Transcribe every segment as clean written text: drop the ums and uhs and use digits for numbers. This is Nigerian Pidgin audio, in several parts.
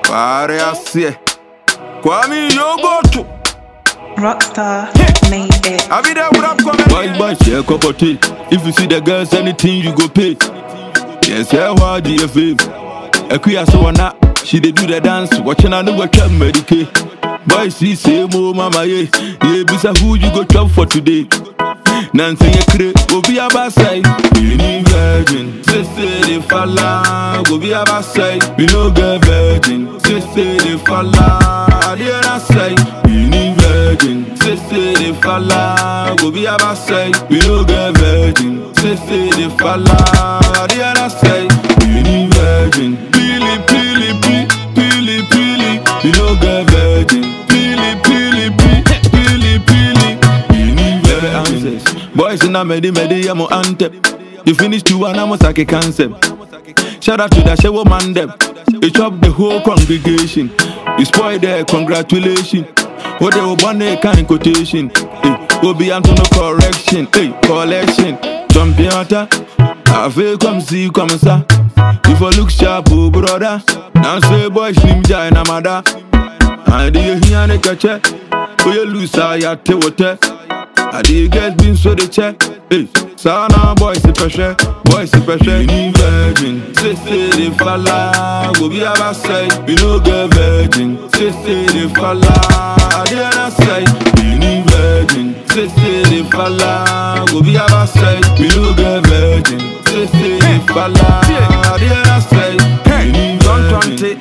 Pare assim. Kwame Yogoto. Rockstar made it. I be there with up coming. Boy, share cup of tea. If you see the girls, anything you go pay. Yes, I want the fame. A queer so na. She dey do the dance, watching I know what can medicate. Boy, see say mo mama ye. Yeah, bisa who you go chop for today. Nancy ye kre, go be a basai. You need virgin, say the falla. Go be a basai, we no get virgin. Say the falla, I didn't say. You need virgin, say the falla. Go be a basai, we no get virgin. Say the falla, I didn't say. You need virgin, pili pili pili pili. We no get virgin, pili pili pili pili. You need virgin. Boys in a medi, I'm on anthem. You finish 2 and I'm a sake cancer. Shout out to that show man them. You chop the whole congregation. You spoil their congratulations. What they will want a kind quotation. Will be unto no correction. Collection. Champion. I feel come see come sir. If I look sharp, oh brother. Now say boy slim jai na mother. I do you hear the catcher? Oh you lose I te water. I did get been so the check. Hey, sana boys the pressure, boys the pressure. You need virgin, say the falla. Go be a basai, we no get virgin. Say the falla, I didn't say. You need virgin, say the falla. Go be a basai, we no get virgin. Say the falla, I didn't say. You need virgin.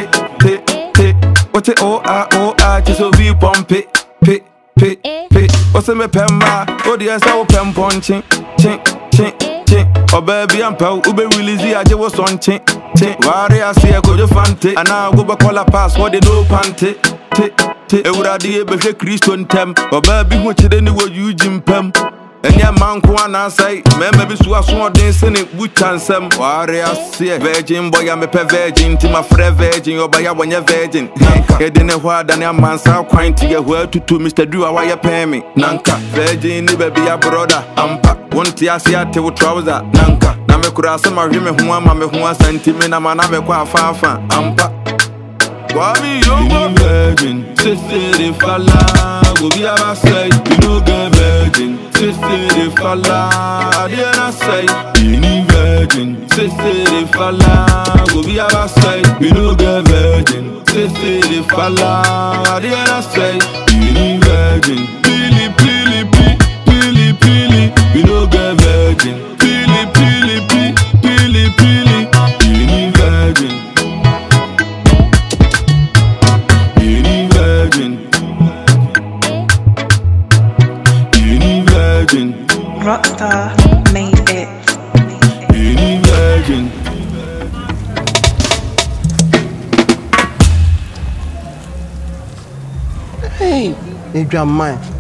Don't what it O-I, just so we pump it, pit. What's in my pemba? Oh, the answer open punching, chink. Oh, baby, I'm pow, Ube release I just was on chink. Why I see a good fante, and now go back all a pass, what they do panty. It would have the Christian tem, or baby, which then you you Jim Pem. And your man can say, maybe so as one dancing it would chance them. Why I see a virgin boy, I'm a virgin, to my friend virgin, or by a one virgin. He didn't what than a man so quite to get word to Mr. Drew, why you pay me. Nanka, virgin, never be a brother. Ampa, one tea, see a tail trouser. Nanka, Namakura, my women who want my who sentiment, I'm a quite far. Ampa. Kwame Yogoto virgin, say the falla. Go be a basai, you no get virgin. Say the falla, I didn't say. You need virgin, say the falla. Go be a basai, you no get virgin. Say the falla, I didn't say. You need virgin, pili pili pili pili. You no get virgin, pili pili pili pili. You need virgin. Rockstar made it. Virgin. Hey, you mine.